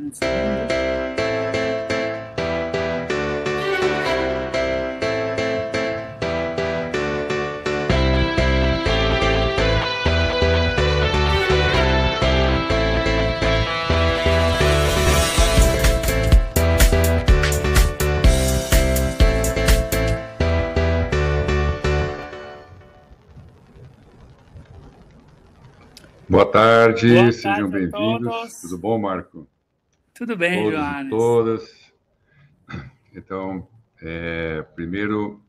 Um segundo. Boa tarde, Boa sejam tarde a bem-vindos. todos. Tudo bom, Marco? Tudo bem, Todos Johannes? e todas. Então, primeiro,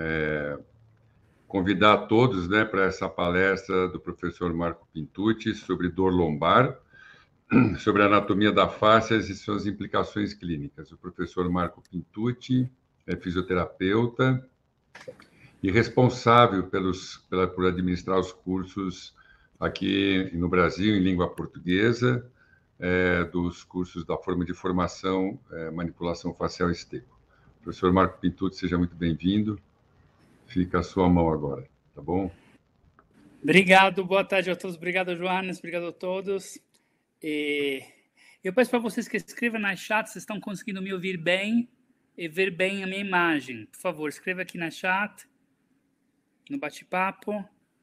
convidar todos, né, para essa palestra do professor Marco Pintucci sobre dor lombar, sobre a anatomia da fáscia e suas implicações clínicas. O professor Marco Pintucci é fisioterapeuta e responsável por administrar os cursos aqui no Brasil, em língua portuguesa, dos cursos da forma de formação, manipulação facial esteco. Professor Marco Pintucci, seja muito bem-vindo. Fica a sua mão agora, tá bom? Obrigado, boa tarde a todos. Obrigado, Johannes, obrigado a todos. Eu peço para vocês que escrevam na chat se estão conseguindo me ouvir bem e ver bem a minha imagem. Por favor, escreva aqui na chat, no bate-papo.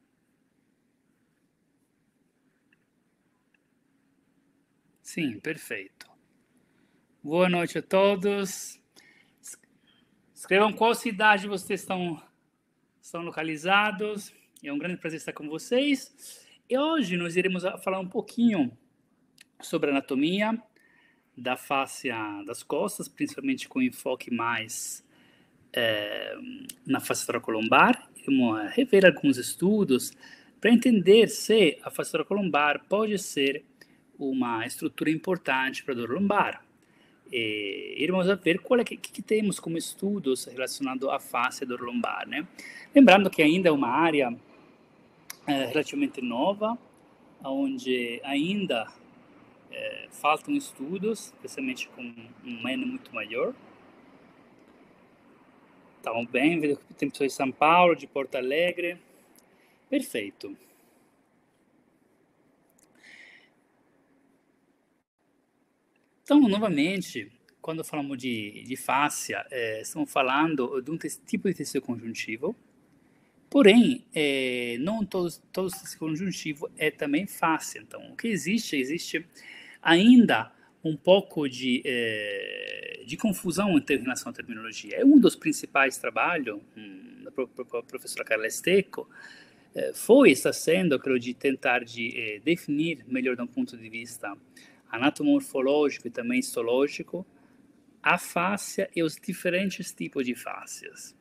Sim, perfeito. Boa noite a todos. Escrevam qual cidade vocês estão localizados. É um grande prazer estar com vocês. E hoje nós iremos falar um pouquinho sobre a anatomia da fáscia das costas, principalmente com enfoque mais na fáscia toracolombar. Vamos rever alguns estudos para entender se a fáscia toracolombar pode ser uma estrutura importante para a dor lombar. Iremos ver o que temos como estudos relacionados à fáscia e dor lombar, né? Lembrando que ainda é uma área relativamente nova, onde ainda faltam estudos, especialmente com um N muito maior. Estamos bem, vejo que tem pessoas de São Paulo, de Porto Alegre. Perfeito. Então, novamente, quando falamos de fáscia, estamos falando de um tipo de tecido conjuntivo, porém, não todo tecido conjuntivo é também fáscia. Então, o que existe ainda um pouco de confusão em relação à terminologia. É um dos principais trabalhos da professora Carla Stecco, está sendo aquilo de tentar definir melhor, de um ponto de vista anatomorfológico e também histológico, a fáscia e os diferentes tipos de fáscias.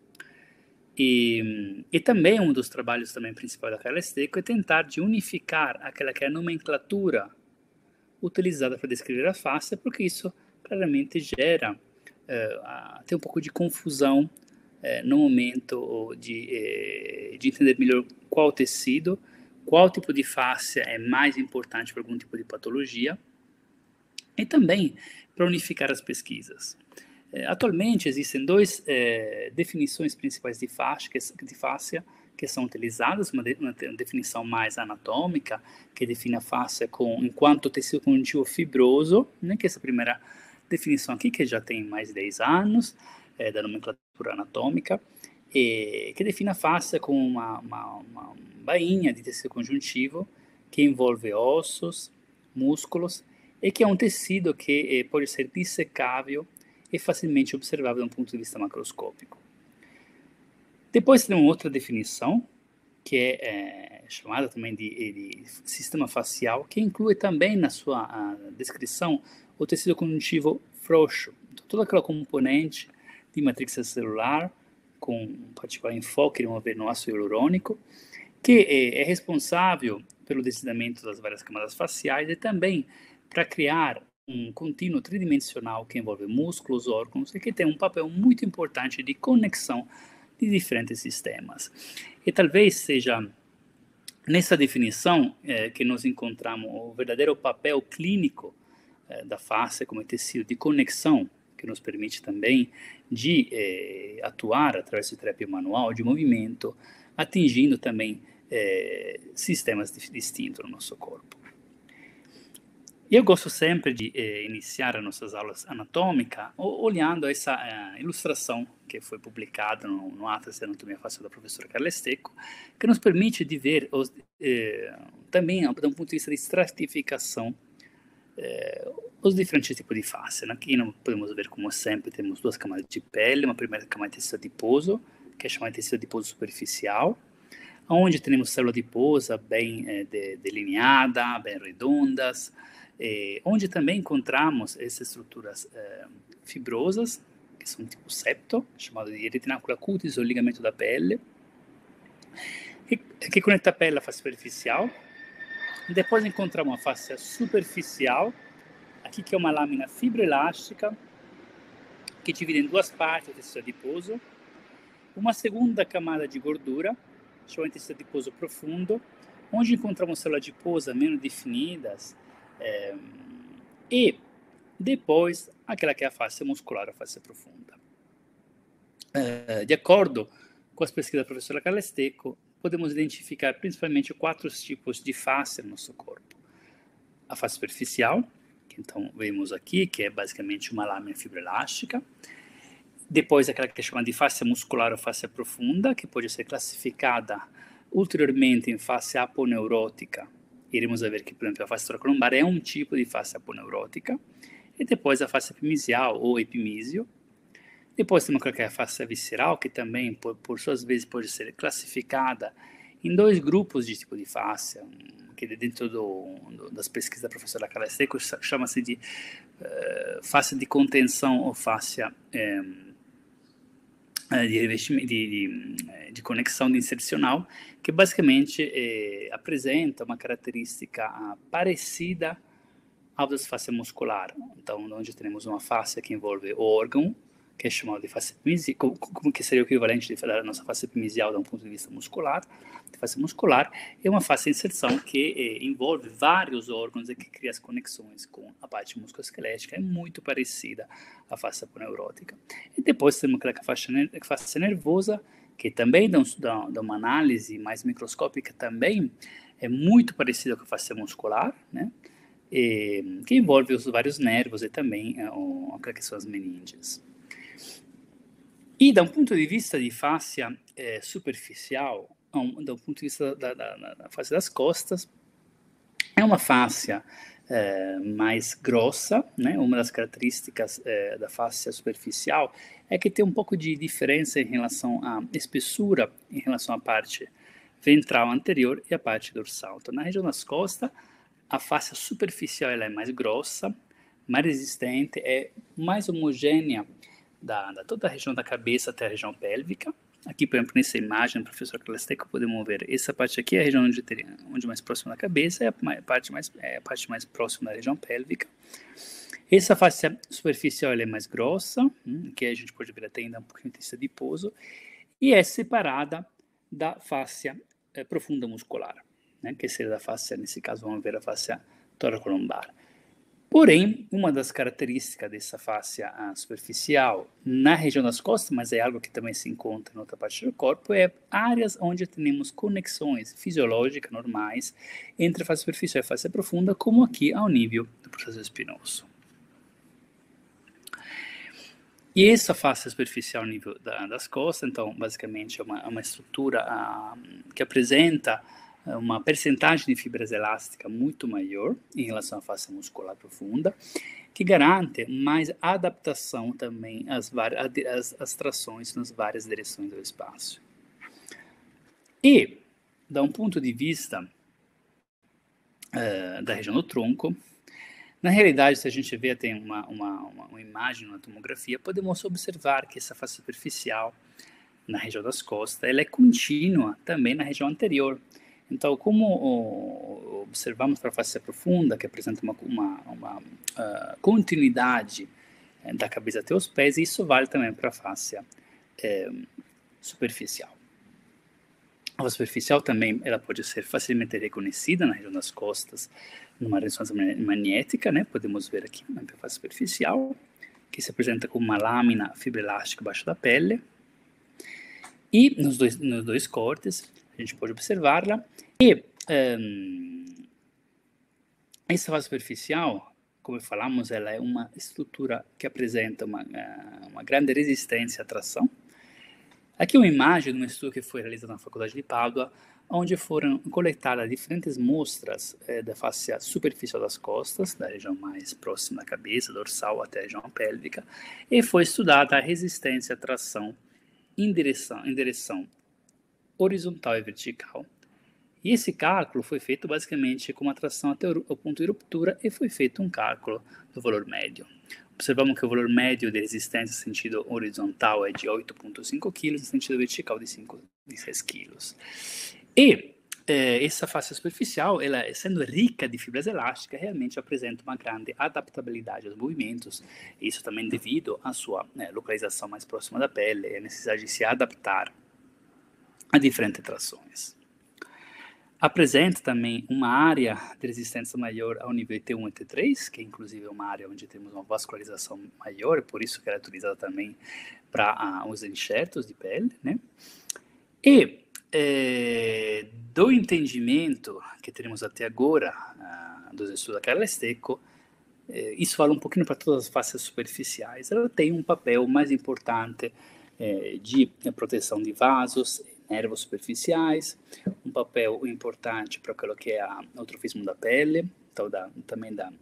E também um dos trabalhos também principais da Carla Stecco é tentar de unificar aquela que é a nomenclatura utilizada para descrever a fáscia, porque isso claramente gera até um pouco de confusão no momento de entender melhor qual tecido, qual tipo de fáscia é mais importante para algum tipo de patologia, e também para unificar as pesquisas. Atualmente existem duas definições principais de fáscia que são utilizadas, uma definição mais anatômica, que define a fáscia enquanto tecido conjuntivo fibroso, né, que é essa primeira definição aqui, que já tem mais de 10 anos, da nomenclatura anatômica, que define a fáscia como uma bainha de tecido conjuntivo que envolve ossos, músculos, e que é um tecido que pode ser dissecável e facilmente observável de um ponto de vista macroscópico. Depois tem uma outra definição, que é chamada também de sistema facial, que inclui também na sua descrição o tecido conjuntivo frouxo, então, toda aquela componente de matrix celular, com um particular enfoque no ácido hialurônico, que é responsável pelo deslizamento das várias camadas faciais e também para criar um contínuo tridimensional que envolve músculos, órgãos e que tem um papel muito importante de conexão de diferentes sistemas. E talvez seja nessa definição que nós encontramos o verdadeiro papel clínico da fáscia como tecido de conexão, que nos permite também de atuar através de terapia manual, de movimento, atingindo também sistemas distintos no nosso corpo. Eu gosto sempre de iniciar as nossas aulas anatômicas olhando essa ilustração que foi publicada no Atlas de Anatomia Fácil da professora Carla Estecco, que nos permite de ver também, do ponto de vista de estratificação, os diferentes tipos de face. Aqui não podemos ver, como sempre, temos duas camadas de pele, uma primeira camada de tecido adiposo, que é chamada de tecido adiposo superficial, onde temos célula adiposa bem delineada, bem redondas, onde também encontramos essas estruturas fibrosas, que são tipo septo, chamado de retinácula cutis, ou ligamento da pele, que conecta a pele à face superficial. Depois encontramos a face superficial, aqui que é uma lâmina fibroelástica, que divide em duas partes o tecido adiposo. Uma segunda camada de gordura, chamada de tecido adiposo profundo, onde encontramos células adiposas menos definidas, e depois aquela que é a face muscular, a face profunda. De acordo com as pesquisas da professora Carla Estecco, podemos identificar principalmente 4 tipos de face no nosso corpo. A face superficial, que então vemos aqui, que é basicamente uma lâmina fibroelástica. Depois aquela que é chamada de face muscular ou face profunda, que pode ser classificada ulteriormente em face aponeurótica. Iremos ver que, por exemplo, a face toracolombar é um tipo de face aponeurótica. E depois a face epimisial ou epimísio. Depois temos a face visceral, que também, por suas vezes, pode ser classificada em 2 grupos de tipo de face, que dentro das pesquisas da professora Carla Estecco chama-se de face de contenção ou face de conexão insercional, que basicamente apresenta uma característica parecida à das face muscular. Então, onde temos uma face que envolve o órgão, que é chamado de face epimisial, como que seria o equivalente da nossa face epimisial, de um ponto de vista muscular. A face muscular é uma face de inserção que envolve vários órgãos e que cria as conexões com a parte musculoesquelética, é muito parecida à face aponeurótica. E depois temos aquela face nervosa, que também dá uma análise mais microscópica, também é muito parecida com a face muscular, né? Que envolve os vários nervos e também que são as meninges. E, da um ponto de vista de face superficial, do ponto de vista da face das costas, é uma face mais grossa, né? Uma das características da face superficial é que tem um pouco de diferença em relação à espessura, em relação à parte ventral anterior e à parte dorsal. Então, na região das costas, a face superficial ela é mais grossa, mais resistente, é mais homogênea da toda a região da cabeça até a região pélvica. Aqui, por exemplo, nessa imagem, professor Carla Estecco, podemos ver essa parte aqui, a região onde mais próxima da cabeça, é a parte mais próxima da região pélvica. Essa face superficial ela é mais grossa, que a gente pode ver até ainda um pouquinho de tecido adiposo, e é separada da face profunda muscular, né, que seria da face, nesse caso, vamos ver a face toracolombar. Porém, uma das características dessa face superficial na região das costas, mas é algo que também se encontra em outra parte do corpo, é áreas onde temos conexões fisiológicas normais entre a face superficial e a face profunda, como aqui ao nível do processo espinoso. E essa face superficial ao nível das costas, então, basicamente é uma estrutura que apresenta uma percentagem de fibras elásticas muito maior em relação à face muscular profunda, que garante mais adaptação também às trações nas várias direções do espaço. E, da um ponto de vista da região do tronco, na realidade, se a gente vê, tem uma imagem na tomografia, podemos observar que essa face superficial na região das costas, ela é contínua também na região anterior. Então, como observamos para a face profunda, que apresenta uma continuidade da cabeça até os pés, isso vale também para a face superficial. A face superficial também ela pode ser facilmente reconhecida na região das costas, numa ressonância magnética, né? Podemos ver aqui na face superficial, que se apresenta como uma lâmina fibroelástica abaixo da pele. E nos dois cortes, a gente pode observá-la. E Essa face superficial, como falamos, ela é uma estrutura que apresenta uma grande resistência à tração. Aqui uma imagem de um estudo que foi realizado na Faculdade de Pádua, onde foram coletadas diferentes mostras da face superficial das costas, da região mais próxima da cabeça, dorsal até a região pélvica, e foi estudada a resistência à tração em direção horizontal e vertical. E esse cálculo foi feito basicamente com uma tração até o ponto de ruptura e foi feito um cálculo do valor médio. Observamos que o valor médio de resistência no sentido horizontal é de 8,5 kg, no sentido vertical de 6 kg. E essa face superficial, ela, sendo rica de fibras elásticas, realmente apresenta uma grande adaptabilidade aos movimentos, isso também devido à sua localização mais próxima da pele e a necessidade de se adaptar a diferentes trações. Apresenta também uma área de resistência maior ao nível T1 e T3, que inclusive é uma área onde temos uma vascularização maior, por isso que ela é utilizada também para os enxertos de pele, né? E do entendimento que temos até agora dos estudos da Carla Stecco, isso fala um pouquinho para todas as faces superficiais. Ela tem um papel mais importante de proteção de vasos, nervos superficiais, um papel importante para aquilo que é o trofismo da pele, então também da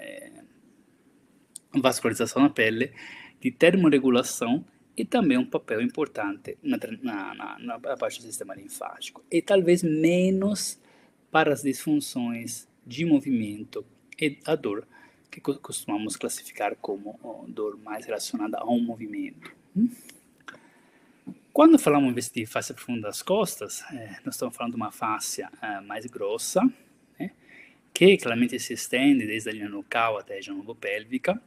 vascularização da pele, de termorregulação e também um papel importante na parte do sistema linfático. E talvez menos para as disfunções de movimento e a dor, que costumamos classificar como dor mais relacionada a um movimento. Quando falamos de face profunda das costas, nós estamos falando de uma face mais grossa, né, que claramente se estende desde a linha nucal até a região lobopélvica.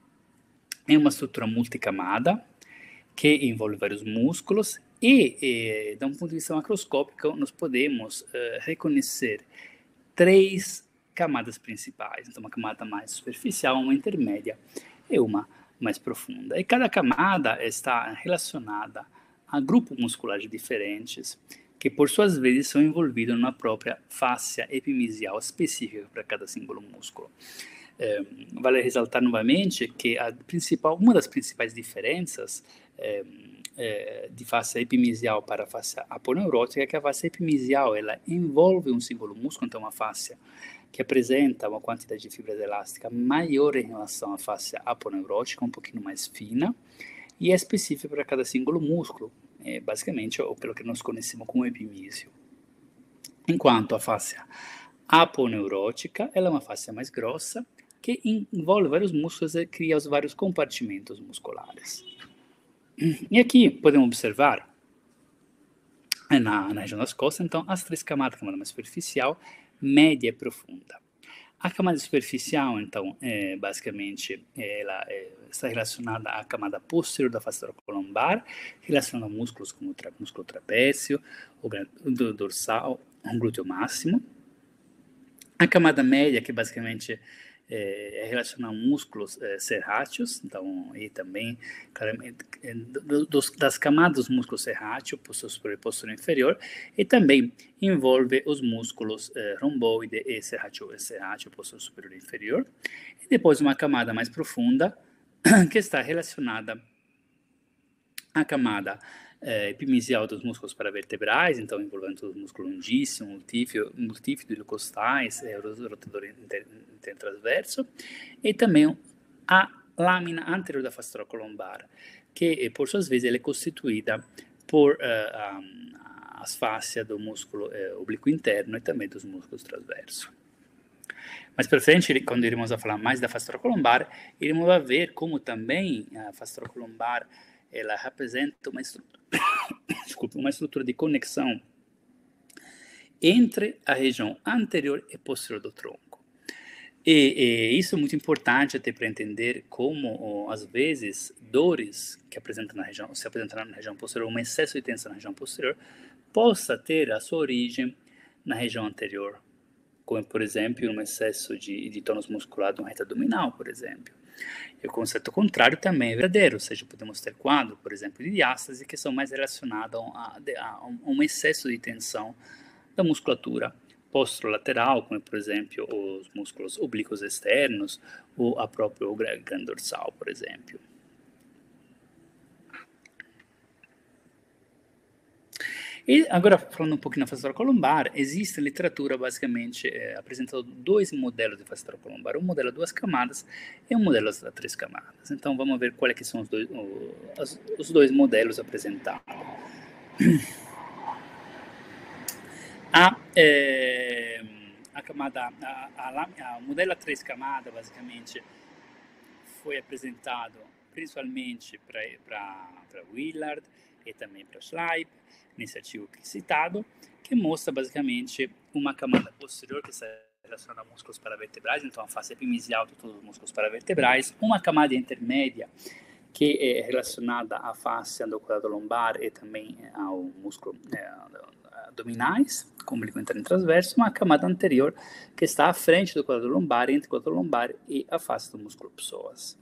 É uma estrutura multicamada que envolve vários músculos e, de um ponto de vista macroscópico, nós podemos reconhecer 3 camadas principais. Então, uma camada mais superficial, uma intermédia e uma mais profunda. E cada camada está relacionada a grupos musculares diferentes, que por suas vezes são envolvidos numa própria fáscia epimisial específica para cada símbolo músculo. Vale ressaltar novamente que uma das principais diferenças de fáscia epimisial para a fáscia aponeurótica é que a fáscia epimisial ela envolve um símbolo músculo, então uma fáscia que apresenta uma quantidade de fibras elásticas maior em relação à fáscia aponeurótica, um pouquinho mais fina, e é específica para cada símbolo músculo, basicamente ou pelo que nós conhecemos como epimísio. Enquanto a fáscia aponeurótica ela é uma fáscia mais grossa, que envolve vários músculos e cria os vários compartimentos musculares. E aqui podemos observar, na região das costas, então, as 3 camadas: a camada mais superficial, média e profunda. A camada superficial, então, basicamente, ela está relacionada à camada posterior da face thoracolombar, relacionada a músculos como o músculo trapézio, o dorsal, o glúteo máximo. A camada média, que basicamente é relacionada a músculos serráteos, então, e também, claramente, das camadas dos músculos serráteos, posterior superior e posterior inferior, e também envolve os músculos romboide e serrátil, posterior superior e inferior. E depois uma camada mais profunda, que está relacionada à camada epimisial dos músculos paravertebrais, então envolvendo os músculos longíssimo, multífido, costais, rotador intertransverso, e também a lâmina anterior da face thoracolombar, que por suas vezes ela é constituída por as fáscias do músculo oblíquo interno e também dos músculos transversos. Mais para frente, quando iremos a falar mais da face thoracolombar, iremos a ver como também a face thoracolombar ela representa uma estrutura de conexão entre a região anterior e posterior do tronco. E isso é muito importante até para entender como, às vezes, dores que se apresentam na região posterior, um excesso de tensão na região posterior, possa ter a sua origem na região anterior, como, por exemplo, um excesso de tônus muscular do reto abdominal, por exemplo. E o conceito contrário também é verdadeiro, ou seja, podemos ter quadros, por exemplo, de diástase, que são mais relacionados a um excesso de tensão da musculatura posterolateral, como por exemplo os músculos oblíquos externos ou a própria grande dorsal, por exemplo. E agora, falando um pouquinho da face thoracolombar, existe literatura basicamente apresentando dois modelos de face thoracolombar, um modelo a 2 camadas e um modelo a 3 camadas. Então, vamos ver quais que são os dois modelos apresentados. O modelo a 3 camadas, basicamente, foi apresentado principalmente para Willard e também para Schleip, nesse artigo que citado, que mostra basicamente uma camada posterior que está relacionada a músculos paravertebrais, então a face epimisial de todos os músculos paravertebrais, uma camada intermédia que é relacionada à face endoquadrado-lombar e também ao músculo abdominais, com oblíquo interno e transverso, uma camada anterior que está à frente do quadro lombar, entre o quadro lombar e a face do músculo psoas.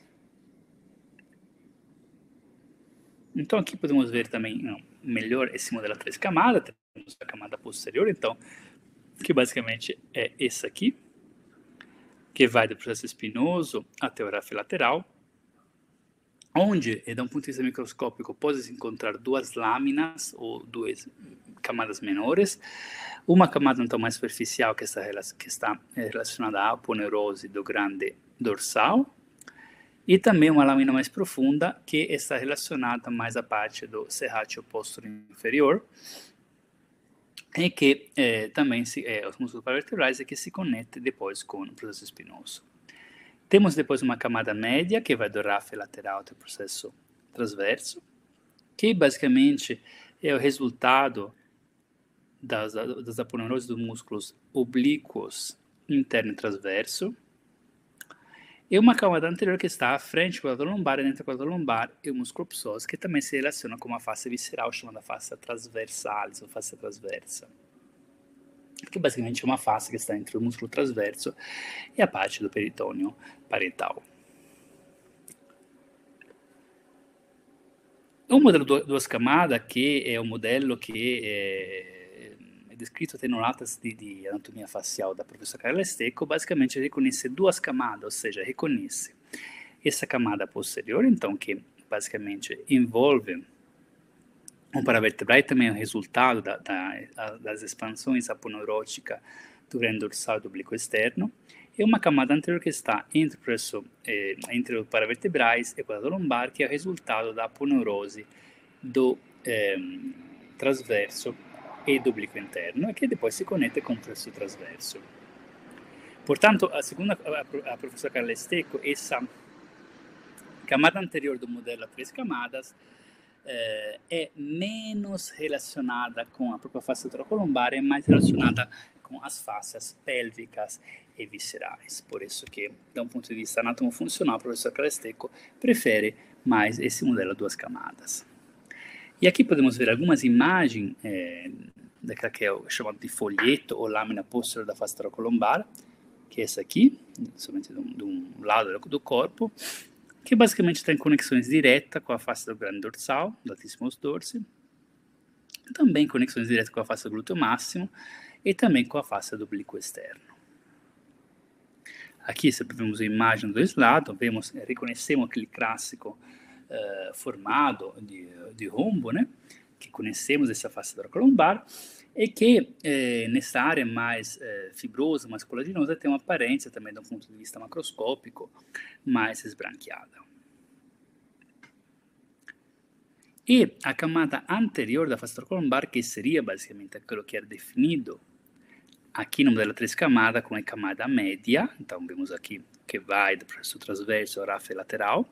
Então aqui podemos ver também melhor esse modelo a 3 camadas, temos a camada posterior, então, que basicamente é essa aqui, que vai do processo espinoso até o rafe lateral, onde, de um ponto de vista microscópico, pode-se encontrar duas lâminas ou duas camadas menores, uma camada então mais superficial que está relacionada à aponeurose do grande dorsal, e também uma lâmina mais profunda que está relacionada mais à parte do serrátil posterior inferior, e que também os músculos paravertebrais e que se conecta depois com o processo espinoso. Temos depois uma camada média que vai do rafe lateral até o processo transverso, que basicamente é o resultado das aponeuroses dos músculos oblíquos interno e transverso, e uma camada anterior que está à frente do quadro lombar e entre o quadro lombar e o músculo psoas, que também se relaciona com uma face visceral chamada face transversalis ou face transversa, que basicamente é uma face que está entre o músculo transverso e a parte do peritônio parental. O modelo 2 camadas, que é o modelo que é descrito até no Atlas de Anatomia Facial da professora Carla Stecco, basicamente reconhece duas camadas, ou seja, reconhece essa camada posterior, então, que basicamente envolve um paravertebral e também o resultado das expansões aponeuróticas do grande dorsal e do oblíquo externo, e uma camada anterior que está entre os paravertebrais e o quadro lombar, que é o resultado da aponeurose do transverso e do oblíquo interno, e que depois se conecta com o processo transverso. Portanto, segundo a professora Carla Stecco, essa camada anterior do modelo a 3 camadas é menos relacionada com a própria face thoracolombar, é mais relacionada com as faces pélvicas e viscerais. Por isso que, da um ponto de vista anatomofuncional, a professora Carla Stecco prefere mais esse modelo a 2 camadas. E aqui podemos ver algumas imagens daquela que é chamado de folheto ou lâmina posterior da face thoracolombar, que é essa aqui, somente de um lado do corpo, que basicamente tem conexões diretas com a face do grande dorsal, do latissimus dorsi, também conexões diretas com a face do glúteo máximo e também com a face do oblíquo externo. Aqui, se vemos a imagem dos dois lados, reconhecemos aquele clássico formado de rombo, né? Que conhecemos essa face thoracolombar, e que nessa área mais fibrosa, mais colaginosa, tem uma aparência também, de um ponto de vista macroscópico, mais esbranquiada. E a camada anterior da face thoracolombar, que seria basicamente aquilo que era definido aqui no modelo 3 camadas, com a camada média, então vemos aqui que vai do processo transverso ao rafe lateral.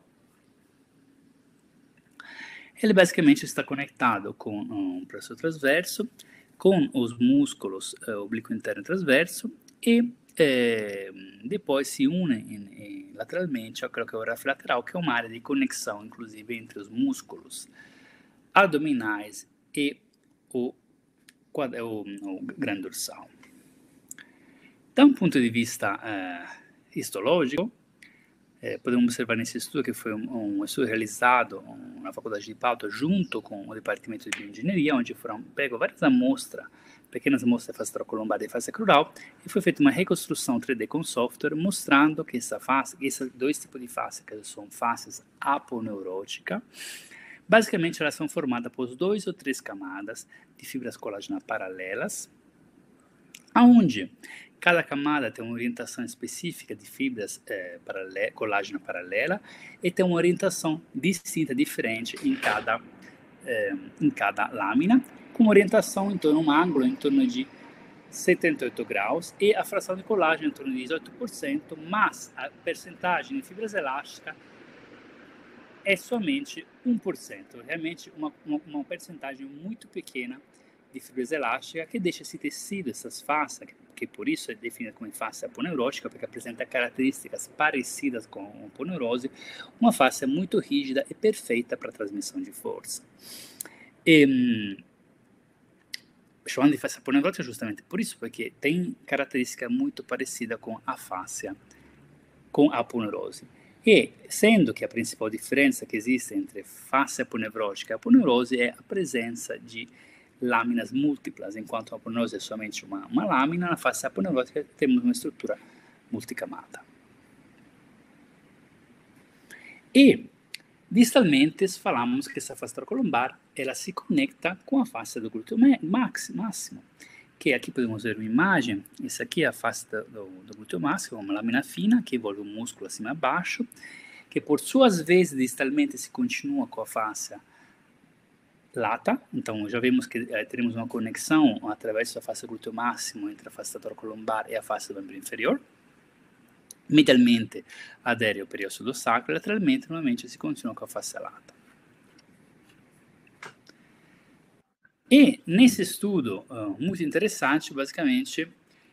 Ele basicamente está conectado com o processo transverso, com os músculos oblíquo interno e transverso, e depois se une lateralmente àquilo que é o rafe lateral, que é uma área de conexão, inclusive, entre os músculos abdominais e o grande dorsal. Da um ponto de vista histológico, podemos observar nesse estudo que foi um estudo realizado na na Faculdade de Padua, junto com o Departamento de Bioengenharia, onde foram pego várias amostras, pequenas amostras de face trocolombar e face crural, e foi feita uma reconstrução 3D com software, mostrando que esses dois tipos de face, que são faces aponeuróticas, basicamente elas são formadas por 2 ou 3 camadas de fibras colágenas paralelas, aonde cada camada tem uma orientação específica de fibras colágeno paralela e tem uma orientação distinta, diferente em cada lâmina, com orientação em torno de um ângulo em torno de 78 graus e a fração de colágeno em torno de 18%, mas a percentagem de fibras elásticas é somente 1%, realmente uma percentagem muito pequena de fibras elásticas que deixa esse tecido, essas faces, que por isso é definida como face aponeurótica, porque apresenta características parecidas com a aponeurose, uma face muito rígida e perfeita para a transmissão de força. Chamando de face aponeurótica justamente por isso, porque tem característica muito parecida com a fáscia, com a aponeurose. E, sendo que a principal diferença que existe entre face aponeurótica e aponeurose é a presença de lâminas múltiplas, enquanto a aponeurose é somente uma lâmina, na face aponeurótica temos uma estrutura multicamada. E, distalmente, falamos que essa face trocolombar ela se conecta com a face do glúteo máximo, que aqui podemos ver uma imagem. Essa aqui é a face do glúteo máximo, uma lâmina fina que envolve o músculo acima e abaixo, que por suas vezes distalmente se continua com a face lata. Então já vemos que teremos uma conexão através da face do glúteo máximo entre a face trocolombar e a face do membro inferior. Medialmente adere ao periósteo sacro, lateralmente normalmente se continua com a face lata. E nesse estudo muito interessante, basicamente,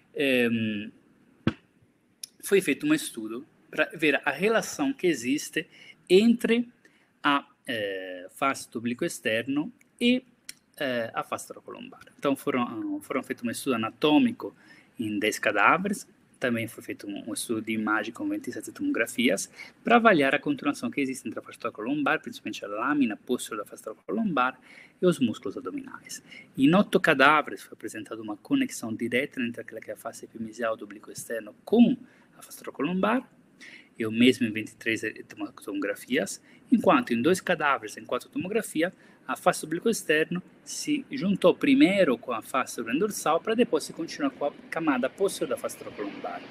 foi feito um estudo para ver a relação que existe entre a face do oblíquo externo e a face trocolombar. Então foram feito um estudo anatômico em 10 cadáveres, também foi feito um estudo de imagem com 27 tomografias para avaliar a continuação que existe entre a face trocolombar, principalmente a lâmina posterior da face trocolombar e os músculos abdominais. Em 8 cadáveres foi apresentada uma conexão direta entre aquela que é a face epimesial do oblíquo externo com a face trocolombar, e o mesmo em 23 tomografias, enquanto em 2 cadáveres, em 4 tomografias, a face do oblíquo externo se juntou primeiro com a face do grande dorsal para depois se continuar com a camada posterior da face trocolombar,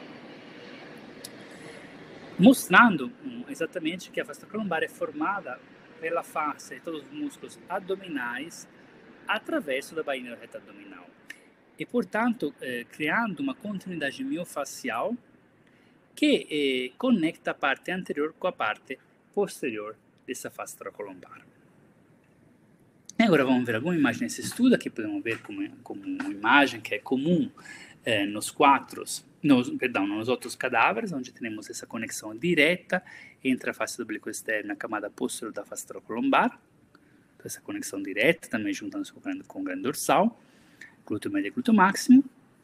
mostrando exatamente que a face trocolombar é formada pela face e todos os músculos abdominais através da bainha reta abdominal e, portanto, criando uma continuidade miofacial que conecta a parte anterior com a parte posterior dessa face trocolombar. E agora vamos ver alguma imagem nesse estudo. Aqui podemos ver como uma imagem que é comum nos outros cadáveres, onde temos essa conexão direta entre a face do oblíquo externo e a camada posterior da face trocolombar. Então, essa conexão direta, também juntando-se com o grande dorsal, glúteo médio e glúteo máximo.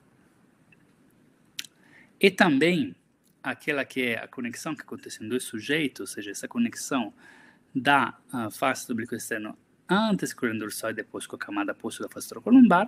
E também aquela que é a conexão que acontece em 2 sujeitos, ou seja, essa conexão da face do oblíquo externo antes com o grande dorsal e depois com a camada posterior da face trocolombar.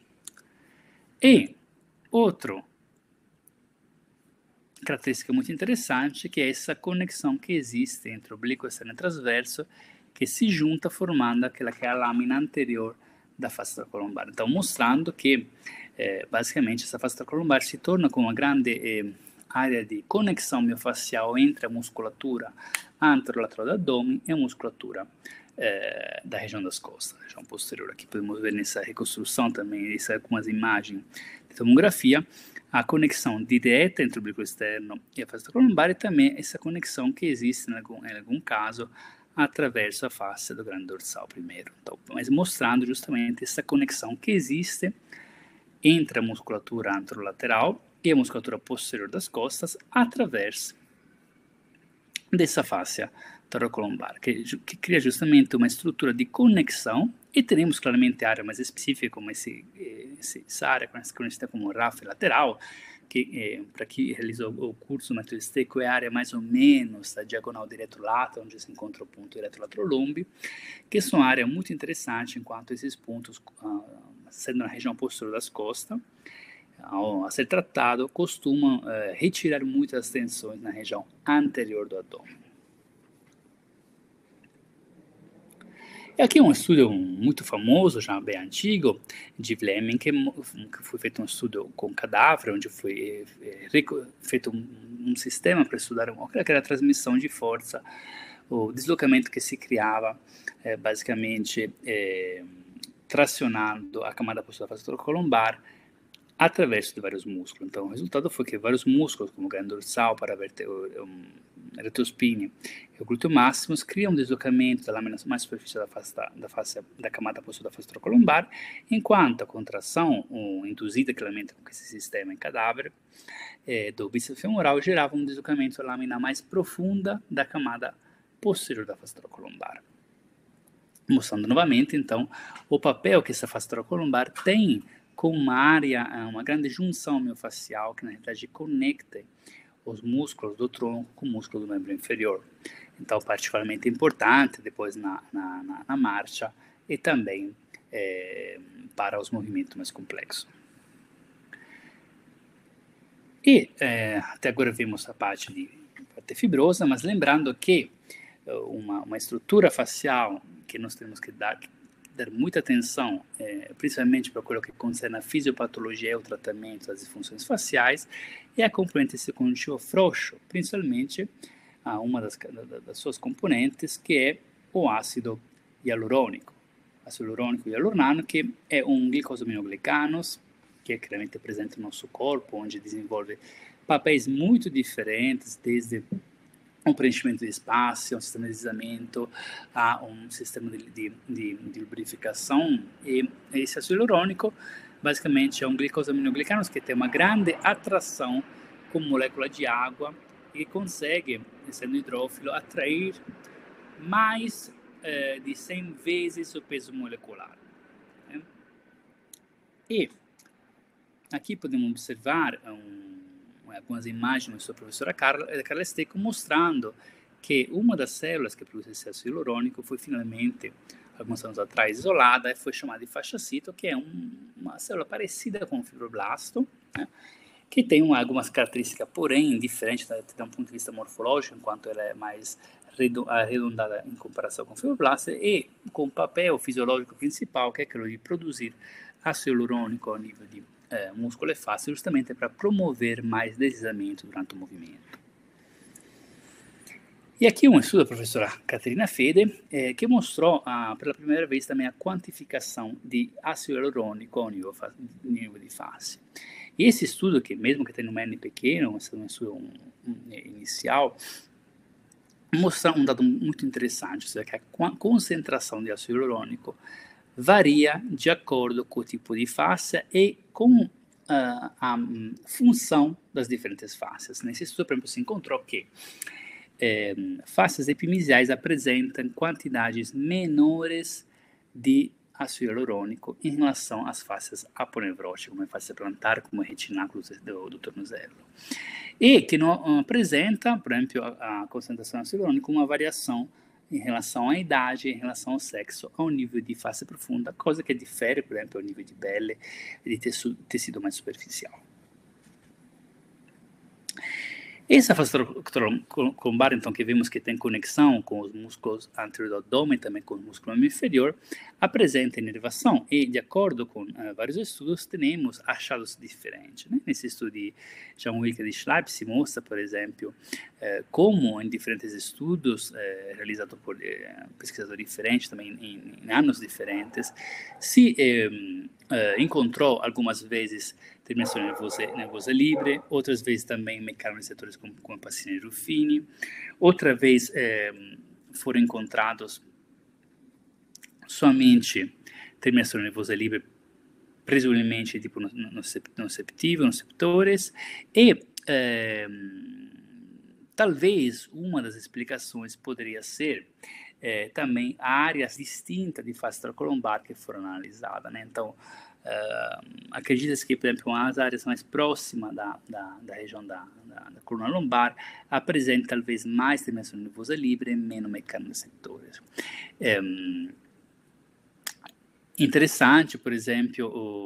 E outra característica muito interessante, que é essa conexão que existe entre o oblíquo externo e transverso, que se junta formando aquela que é a lâmina anterior da face trocolombar. Então, mostrando que, basicamente, essa face trocolombar se torna como uma grande área de conexão miofacial entre a musculatura anterolateral do abdômen e a musculatura da região das costas, da região posterior. Aqui podemos ver nessa reconstrução também, algumas imagens de tomografia, a conexão direta entre o oblíquo externo e a face trocolombar e também essa conexão que existe em algum caso através da face do grande dorsal primeiro. Então, mas mostrando justamente essa conexão que existe entre a musculatura anterolateral e a musculatura posterior das costas através dessa face trocolombar, que cria justamente uma estrutura de conexão, e teremos claramente área mais específica, como essa área conhecida como ráfia lateral, que para quem realizou o curso método Stecco é a área mais ou menos da diagonal de retrolato, onde se encontra o ponto de retrolato-lombe, que são áreas muito interessantes, enquanto esses pontos, sendo na região posterior das costas, ao ser tratado, costumam retirar muitas tensões na região anterior do abdômen. E aqui um estudo muito famoso, já bem antigo, de Fleming, que foi feito um estudo com cadáver, onde foi feito um sistema para estudar aquela transmissão de força, o deslocamento que se criava, basicamente tracionando a camada posterior da face thoracolombar através de vários músculos. Então, o resultado foi que vários músculos, como o grande dorsal, retrospine e o glúteo máximos, criam um deslocamento da lâmina mais superficial da camada posterior da face thoracolombar, enquanto a contração induzida que alimenta com esse sistema em cadáver do bíceps femoral gerava um deslocamento da lâmina mais profunda da camada posterior da face thoracolombar. Mostrando novamente, então, o papel que essa face thoracolombar tem com uma grande junção miofascial que, na realidade, conecta os músculos do tronco com o músculo do membro inferior. Então, particularmente importante depois na marcha e também para os movimentos mais complexos. E até agora vimos a parte fibrosa, mas lembrando que uma estrutura facial que nós temos que dar muita atenção, principalmente para aquilo que concerne a fisiopatologia e o tratamento das disfunções faciais, é a componente conjuntivo frouxo, principalmente uma das suas componentes, que é o ácido hialurônico. Ácido hialurônico e hialurano, que é um glicosaminoglicanos, que é claramente presente no nosso corpo, onde desenvolve papéis muito diferentes, desde um preenchimento de espaço, um sistema de deslizamento, a um sistema de lubrificação. E esse ácido hialurônico, basicamente, é um glicosaminoglicanos que tem uma grande atração com molécula de água e consegue, sendo hidrófilo, atrair mais de 100 vezes o peso molecular. E aqui podemos observar algumas imagens da sua professora Carla Stecco, mostrando que uma das células que produz esse ácido hialurônico foi finalmente, alguns anos atrás, isolada e foi chamada de fasciocito, que é uma célula parecida com o fibroblasto, né, que tem algumas características, porém, diferentes de um ponto de vista morfológico, enquanto ela é mais arredondada em comparação com o fibroblasto, e com o papel fisiológico principal, que é aquele de produzir ácido hialurônico ao nível de músculo e face, justamente para promover mais deslizamento durante o movimento. E aqui um estudo da professora Caterina Fede, que mostrou pela primeira vez também a quantificação de ácido hialurônico ao nível de face. E esse estudo, que mesmo que tenha um N pequeno, um estudo inicial, mostra um dado muito interessante, ou seja, que a concentração de ácido hialurônico varia de acordo com o tipo de face e com a função das diferentes faces. Nesse estudo, por exemplo, se encontrou que faces epimisiais apresentam quantidades menores de ácido hialurônico em relação às faces aponevróticas, como a face plantar, como o retináculo do tornozelo. E que não apresenta, por exemplo, a concentração de ácido hialurônico uma variação em relação à idade, em relação ao sexo, ao nível de face profunda, coisa que difere, por exemplo, ao nível de pele e de tecido mais superficial. Essa face thoracolombar, então, que vemos que tem conexão com os músculos anterior do abdômen, também com o músculo inferior, apresenta inervação e, de acordo com vários estudos, temos achados diferentes. Né? Nesse estudo de Jean-Wilke de Schleip se mostra, por exemplo, como em diferentes estudos realizados por pesquisadores diferentes, também em anos diferentes, se encontrou algumas vezes terminação nervosa livre, outras vezes também mecanorreceptores como a Pacini e Ruffini, outra vez foram encontrados somente terminação nervosa livre, presumivelmente tipo nociceptivo, noceptores, e talvez uma das explicações poderia ser também áreas distintas de face thoracolombar que foram analisadas, né? Então, acredita-se que, por exemplo, as áreas mais próximas da região da coluna lombar apresentam talvez mais terminação nervosa livre e menos mecanorreceptores. Interessante, por exemplo,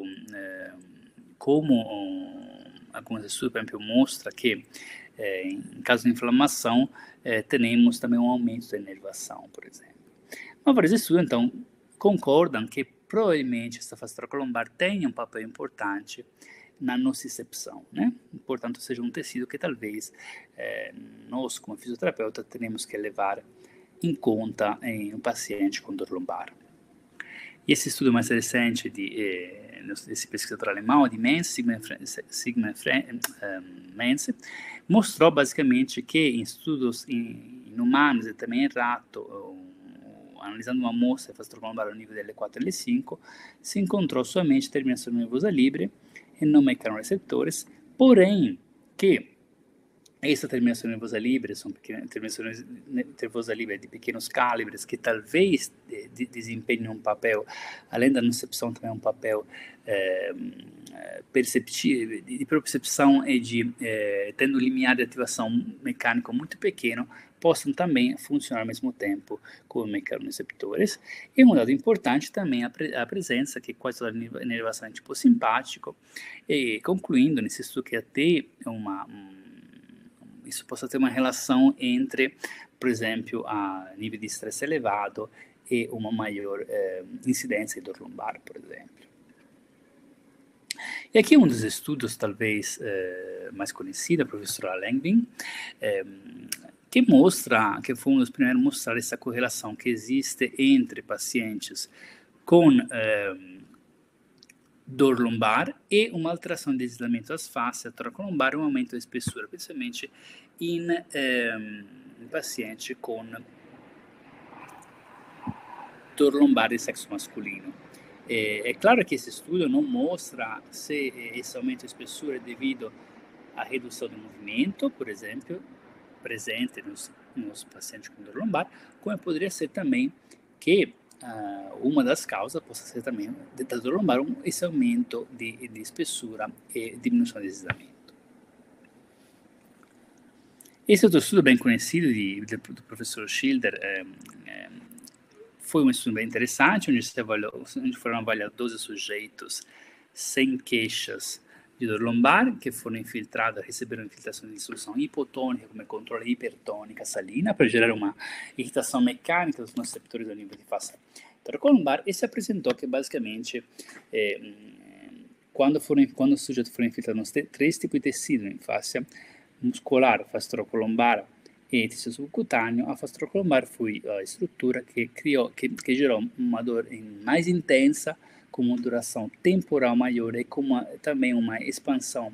como alguns estudos, por exemplo, mostram que em caso de inflamação, temos também um aumento da inervação, por exemplo. Mas vários estudos, então, concordam que provavelmente essa face trocolombar tem um papel importante na nocicepção, né? Portanto, seja um tecido que talvez nós, como fisioterapeuta, teremos que levar em conta em um paciente com dor lombar. E esse estudo mais recente desse pesquisador alemão, de Sigmund Menz, mostrou basicamente que em estudos em humanos e também em rato, analisando uma amostra de face trocolombar ao nível de L4 e L5, se encontrou somente terminação nervosa livre e não mecanorreceptores, porém que essa terminação nervosa livre são terminações nervosa livre de pequenos calibres que talvez desempenhem um papel, além da nocicepção, também um papel perceptível, de percepção e de tendo limiar de ativação mecânico muito pequeno, possam também funcionar ao mesmo tempo como mecanorreceptores. E um dado importante também a presença que quase toda a inervação é tipo simpático, e concluindo nesse estudo que até isso possa ter uma relação entre, por exemplo, a nível de estresse elevado e uma maior incidência de dor lombar, por exemplo. E aqui um dos estudos, talvez mais conhecido, a professora Langvin, que foi um dos primeiros a mostrar essa correlação que existe entre pacientes com dor lombar e uma alteração de deslizamento das fáscias trocolombar e um aumento da espessura, principalmente em paciente com dor lombar de sexo masculino. É claro que esse estudo não mostra se esse aumento de espessura é devido à redução do movimento, por exemplo, presente nos pacientes com dor lombar, como poderia ser também que uma das causas possa ser também da dor lombar esse aumento de espessura e diminuição de deslizamento. Esse outro estudo bem conhecido do professor Schilder foi um estudo bem interessante, onde foram avaliados 12 sujeitos sem queixas de dor lombar, que foram infiltrados, receberam infiltração de solução hipotônica, como controle hipertônica salina, para gerar uma irritação mecânica dos receptores do nível de face trocolombar, e se apresentou que, basicamente, quando os sujeitos foram infiltrados nos três tipos de tecido, em face muscular, face trocolombar e tecido subcutâneo, a face trocolombar foi a estrutura que gerou uma dor mais intensa, com uma duração temporal maior e com também uma expansão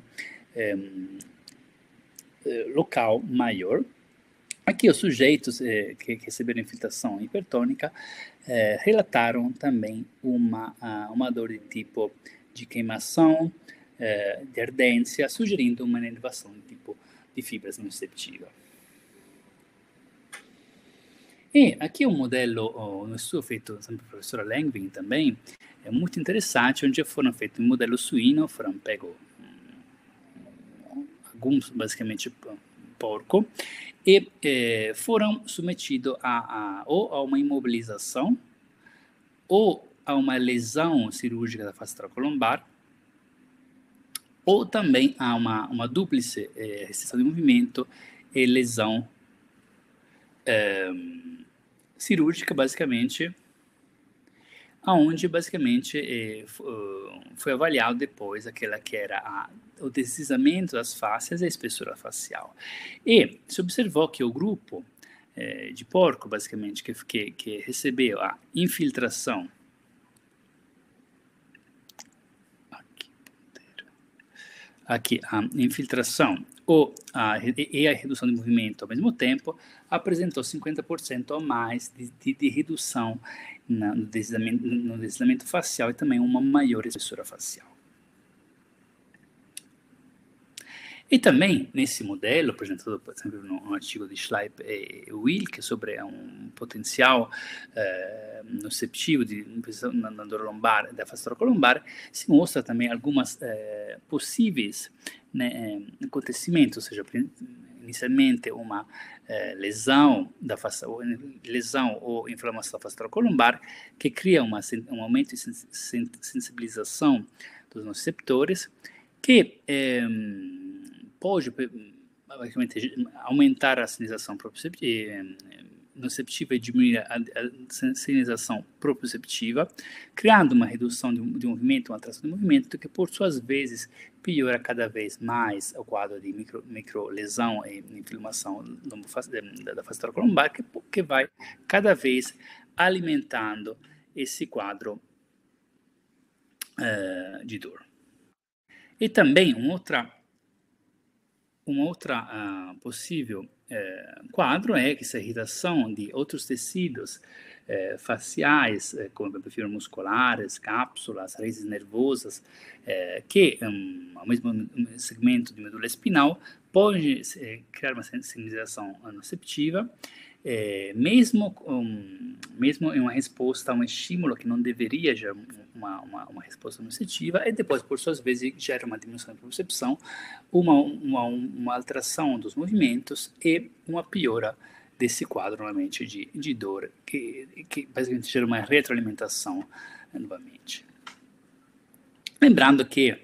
local maior. Aqui os sujeitos que receberam infiltração hipertônica relataram também uma dor de tipo de queimação, de ardência, sugerindo uma inervação de tipo de fibras nociceptiva. E aqui um modelo, um estudo feito pela professora Langvin também, é muito interessante, onde foram feitos um modelo suíno, foram pego alguns, basicamente, porco, e foram submetidos ou a uma imobilização, ou a uma lesão cirúrgica da face trocolombar, ou também a uma dúplice restrição de movimento e lesão cirúrgica, basicamente, onde basicamente foi avaliado depois aquela que era o deslizamento das fáscias e a espessura facial. E se observou que o grupo de porco, basicamente, que recebeu a infiltração, aqui a infiltração e a redução de movimento ao mesmo tempo, apresentou 50% a mais de redução no deslizamento facial e também uma maior espessura facial. E também, nesse modelo, apresentado, por exemplo, no artigo de Schleip e Wilk, sobre um potencial nocetivo na dor lombar, da face trocolombar, se mostra também algumas possíveis, né, acontecimentos, ou seja, inicialmente uma lesão ou inflamação da face trocolombar, que cria um aumento de sensibilização dos nociceptores, que pode basicamente aumentar a sinalização nociceptiva e diminuir a sinalização proprioceptiva, criando uma redução de movimento, uma atração de movimento, que por suas vezes piora cada vez mais o quadro de microlesão e inflamação da face trocolombar, que vai cada vez alimentando esse quadro de dor. E também um outro possível quadro é essa irritação de outros tecidos faciais, como fibras musculares, cápsulas, raízes nervosas, que, ao mesmo segmento de medula espinal, pode criar uma sensibilização nociceptiva, mesmo em uma resposta a um estímulo que não deveria gerar uma resposta nociceptiva, e depois, por suas vezes, gera uma diminuição da percepção, uma alteração dos movimentos e uma piora desse quadro, novamente, de dor, que basicamente gera uma retroalimentação novamente. Lembrando que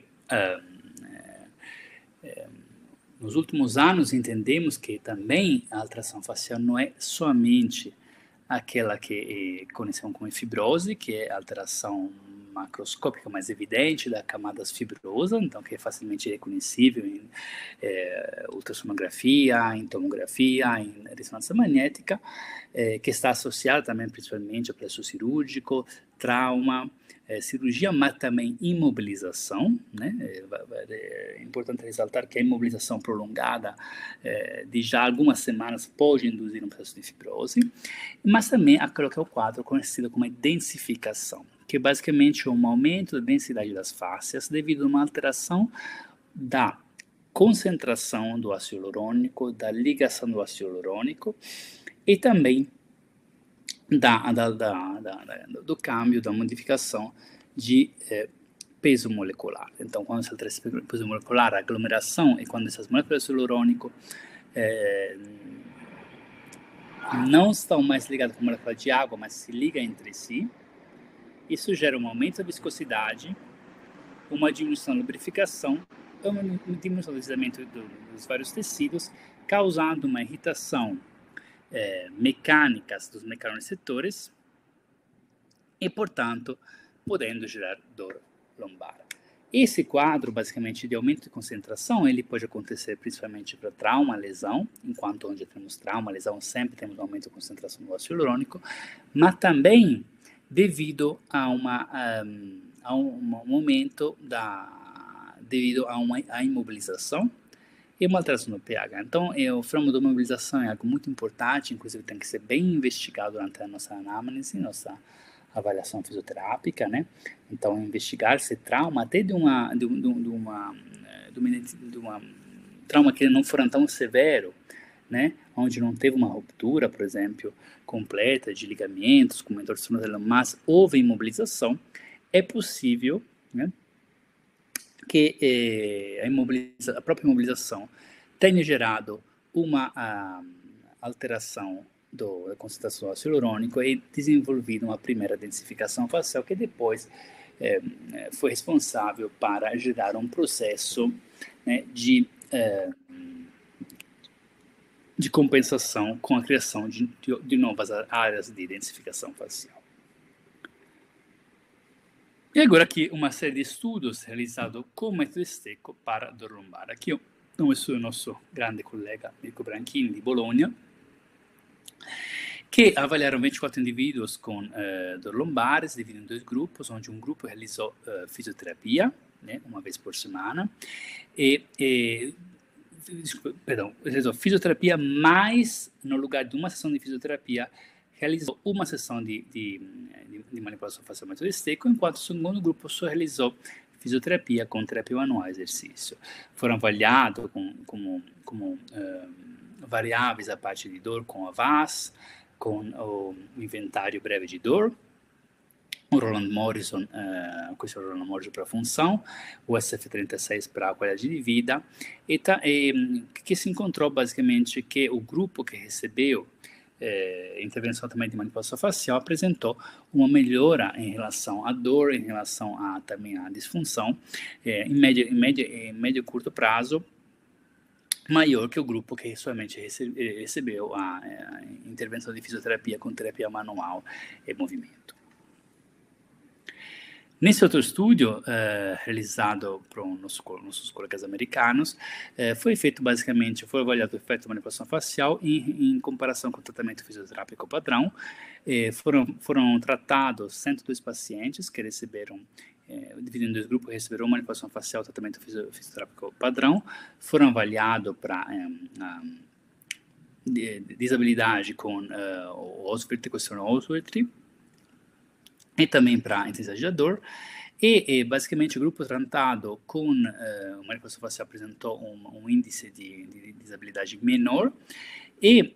nos últimos anos entendemos que também a alteração facial não é somente aquela que conhecemos como fibrose, que é a alteração macroscópica mais evidente da camadas fibrosas, então que é facilmente reconhecível em ultrassonografia, em tomografia, em ressonância magnética, que está associada também principalmente ao processo cirúrgico, trauma, cirurgia, mas também imobilização, né? É importante ressaltar que a imobilização prolongada de já algumas semanas pode induzir um processo de fibrose, mas também aquilo que é o quadro conhecido como densificação, que é basicamente um aumento da densidade das fáscias devido a uma alteração da concentração do ácido hialurônico, da ligação do ácido hialurônico e também do câmbio, da modificação de peso molecular. Então, quando se altera esse peso molecular, a aglomeração, e quando essas moléculas de hialurônico não estão mais ligadas com a molécula de água, mas se ligam entre si, isso gera um aumento da viscosidade, uma diminuição da lubrificação, uma diminuição do deslizamento dos vários tecidos, causando uma irritação mecânicas dos mecanocitores e, portanto, podendo gerar dor lombar. Esse quadro, basicamente, de aumento de concentração, ele pode acontecer principalmente para trauma, lesão, enquanto onde temos trauma, lesão, sempre temos um aumento de concentração do ácido hialurônico, mas também devido a um aumento devido a uma imobilização e uma alteração do pH. Então, o fenômeno da mobilização é algo muito importante, inclusive tem que ser bem investigado durante a nossa anamnese, nossa avaliação fisioterápica, né? Então, investigar se trauma, até de uma trauma que não for tão severo, né? Onde não teve uma ruptura, por exemplo, completa de ligamentos, como entorse mas houve imobilização, é possível, né, que a própria imobilização tenha gerado uma alteração da concentração do ácido hialurônico e desenvolvido uma primeira densificação facial que depois foi responsável para gerar um processo, né, de compensação com a criação de novas áreas de densificação facial. E agora aqui uma série de estudos realizados com método Stecco para dor lombar. Aqui um estudo do nosso grande colega Mirko Branchini di Bologna, que avaliaram 24 indivíduos com dor lombares, divididos em dois grupos, onde um grupo realizou fisioterapia, né, uma vez por semana, realizou fisioterapia, mas no lugar de uma sessão de fisioterapia, realizou uma sessão de manipulação facial método Stecco, enquanto o segundo grupo só realizou fisioterapia com terapia manual e exercício. Foram avaliados como variáveis a parte de dor com a VAS, com o inventário breve de dor, o Roland Morrison, questo è il Roland Morrison para a função, o SF36 para a qualidade de vida, e que se encontrou basicamente que o grupo que recebeu intervenção também de manipulação facial apresentou uma melhora em relação à dor, em relação também à disfunção, em médio e curto prazo, maior que o grupo que somente recebeu a intervenção de fisioterapia com terapia manual e movimento. Nesse outro estudo, realizado por nossos colegas americanos, foi avaliado o efeito da manipulação facial em comparação com o tratamento fisioterápico padrão. Foram tratados 102 pacientes que receberam, dividindo em dois grupos, receberam manipulação facial e tratamento fisioterápico padrão. Foram avaliados para disabilidade com o Osworth, questionário Osworth, e também para intensidade da dor, e basicamente o grupo tratado com manipulação facial apresentou um índice de disabilidade menor, e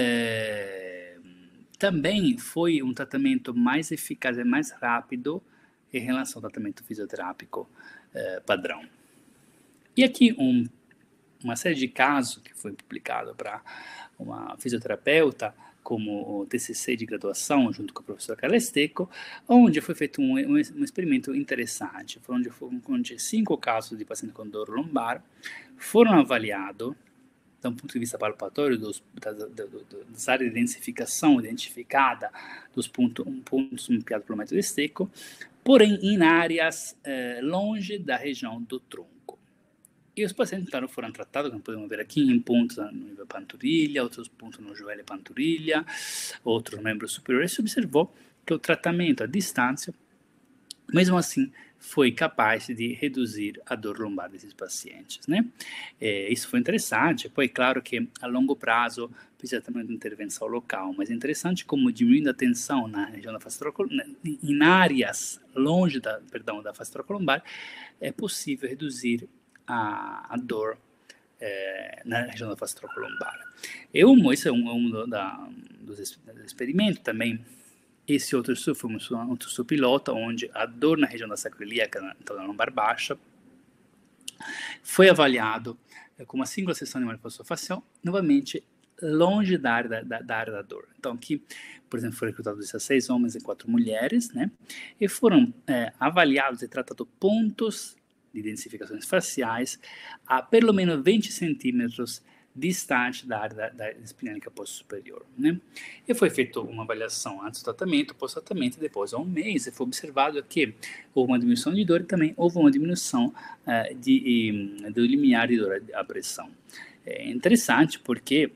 também foi um tratamento mais eficaz e mais rápido em relação ao tratamento fisioterápico padrão. E aqui uma série de casos que foi publicado para uma fisioterapeuta, como o TCC de graduação, junto com o professor Calesteco, onde foi feito um experimento interessante, onde 5 casos de pacientes com dor lombar foram avaliados, do ponto de vista palpatório, das áreas de densificação identificada, dos pontos mapeados pelo método Esteco, porém em áreas longe da região do tronco. E os pacientes então foram tratados, como podemos ver aqui, em pontos no nível panturrilha, outros pontos no joelho e panturrilha, outros membros superiores. Se observou que o tratamento à distância, mesmo assim, foi capaz de reduzir a dor lombar desses pacientes, né? Isso foi interessante. Poi, claro que a longo prazo precisa também de intervenção local, mas é interessante como diminuindo a tensão na região da face trocolombar, em áreas longe da face trocolombar, é possível reduzir a dor na região da face trocolombar. Esse é dos experimentos também. Esse outro estudo foi um outro estudo piloto, onde a dor na região da sacroiliaca, então na lombar baixa, foi avaliado com uma simples sessão de manipulação facial, novamente longe da área da dor. Então aqui, por exemplo, foram recrutados 16 homens e 4 mulheres, né? E foram avaliados e tratados pontos de densificações faciais a pelo menos 20 centímetros distante da área da espinâmica posto-superior, né? E foi feita uma avaliação antes do tratamento, pós-tratamento, e depois, a um mês, e foi observado que houve uma diminuição de dor e também houve uma diminuição do limiar de dor à pressão. É interessante porque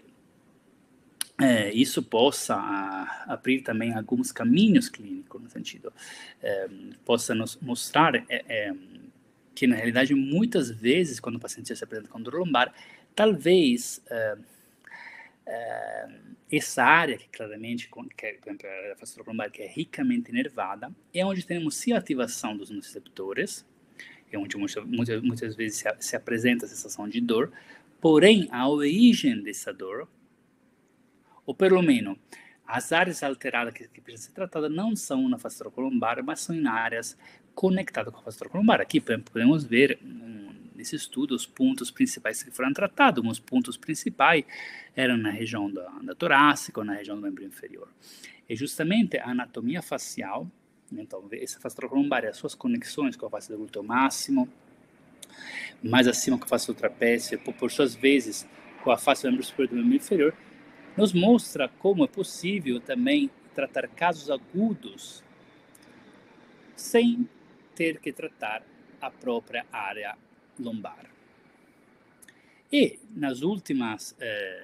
isso possa abrir também alguns caminhos clínicos, no sentido, possa nos mostrar que, na realidade, muitas vezes, quando o paciente se apresenta com dor lombar, talvez essa área que claramente, que é a face trocolombar, que é ricamente inervada, é onde temos sim a ativação dos nociceptores, é onde muitas vezes se apresenta a sensação de dor, porém a origem dessa dor, ou pelo menos as áreas alteradas que precisam ser tratadas não são na face trocolombar, mas são em áreas conectadas com a face trocolombar. Aqui podemos ver nesse estudo os pontos principais que foram tratados. Os pontos principais eram na região da torácica ou na região do membro inferior. E justamente a anatomia facial, então essa face trocolombar e as suas conexões com a face do glúteo máximo, mais acima com a face do trapézio, por suas vezes com a face do membro superior do membro inferior, nos mostra como é possível também tratar casos agudos sem ter que tratar a própria área lombar. E nas últimas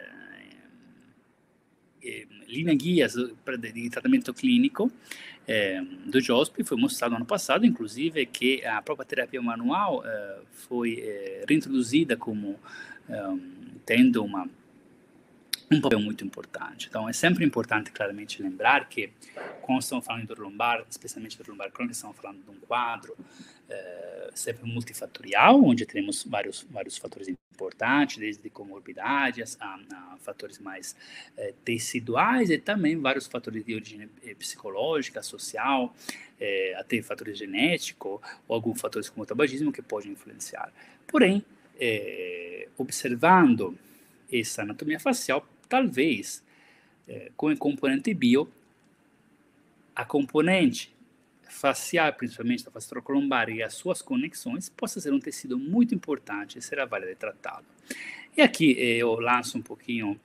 linhas guias de tratamento clínico do JOSP foi mostrado ano passado, inclusive, que a própria terapia manual foi reintroduzida como tendo um papel muito importante. Então, é sempre importante, claramente, lembrar que, quando estamos falando de dor lombar, especialmente dor lombar crônica, estamos falando de um quadro sempre multifatorial, onde temos vários fatores importantes, desde comorbidades a fatores mais teciduais, e também vários fatores de origem psicológica, social, até fatores genéticos, ou alguns fatores como o tabagismo que podem influenciar. Porém, observando essa anatomia facial, talvez, com o componente bio, a componente facial, principalmente da face trocolombar e as suas conexões, possa ser um tecido muito importante e será válido e tratado. E aqui eu lanço um pouquinho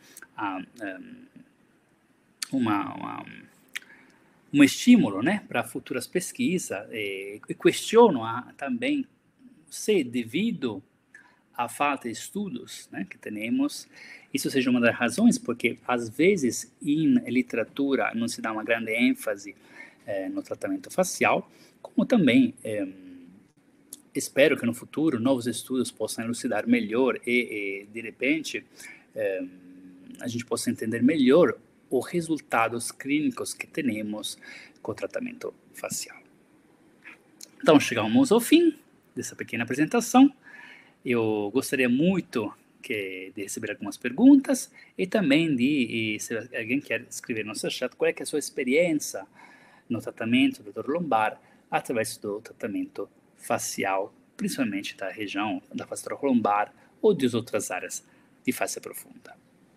um estímulo, né, para futuras pesquisas e questiono também se, devido à falta de estudos, né, que temos, isso seja uma das razões, porque às vezes em literatura não se dá uma grande ênfase no tratamento facial, como também espero que no futuro novos estudos possam elucidar melhor e de repente a gente possa entender melhor os resultados clínicos que temos com o tratamento facial. Então chegamos ao fim dessa pequena apresentação. Eu gostaria muito de receber algumas perguntas e também se alguém quer escrever no nosso chat qual é a sua experiência no tratamento da dor lombar através do tratamento facial, principalmente da região da face trocolombar ou de outras áreas de face profunda.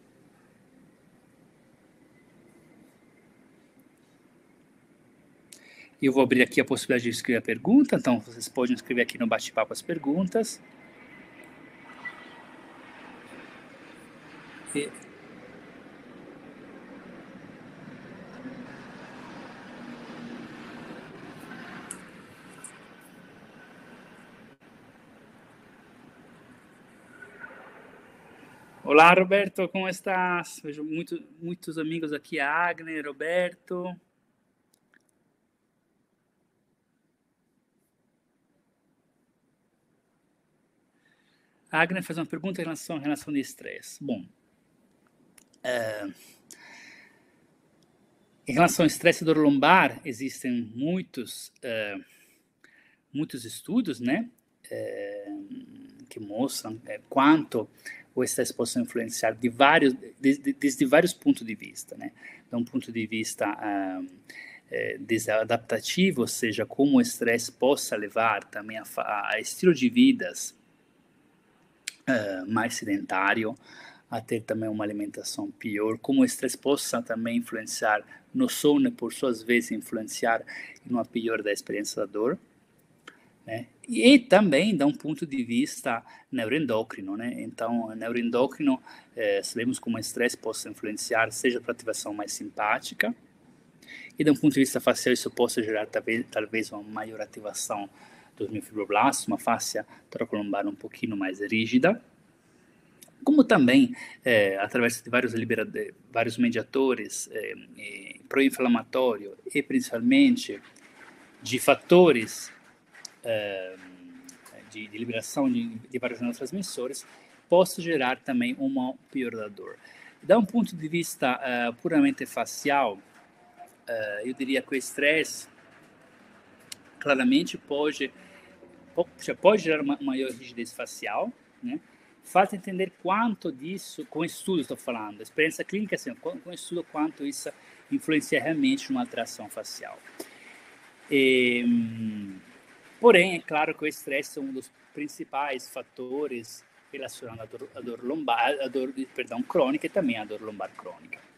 Eu vou abrir aqui a possibilidade de escrever a pergunta, então vocês podem escrever aqui no bate-papo as perguntas. Olá, Roberto, como estás? Vejo muitos amigos aqui, Agner, Roberto. A Agner faz uma pergunta em relação de estresse. Bom, em relação ao estresse e dor lombar, existem muitos estudos, né, que mostram quanto o estresse pode influenciar desde vários pontos de vista, né? De um ponto de vista desadaptativo, ou seja, como o estresse possa levar também a estilo de vidas mais sedentário, a ter também uma alimentação pior, como o estresse possa também influenciar no sono e, por suas vezes, influenciar em uma pior da experiência da dor, né? E também dá um ponto de vista neuroendócrino, né? Então, neuroendócrino, sabemos como o estresse possa influenciar, seja para ativação mais simpática, e de um ponto de vista facial, isso possa gerar talvez uma maior ativação dos miofibroblastos, uma face trocolombar um pouquinho mais rígida, como também, através de vários mediadores pró-inflamatórios e principalmente de fatores de liberação de vários neurotransmissores, possa gerar também uma piora da dor. Da um ponto de vista puramente facial, eu diria que o estresse claramente pode gerar uma maior rigidez facial, né? Falta entender quanto disso, com estudos estou falando, experiência clínica, assim, com estudo, quanto isso influencia realmente numa alteração facial. Porém, é claro que o estresse é um dos principais fatores relacionados à dor lombar, crônica e também à dor lombar crônica.